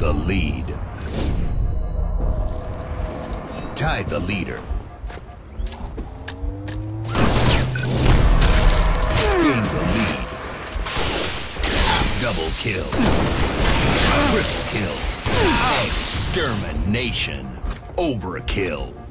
the lead. Tied the leader. Gained the lead. Double kill. Triple kill. Extermination. Overkill.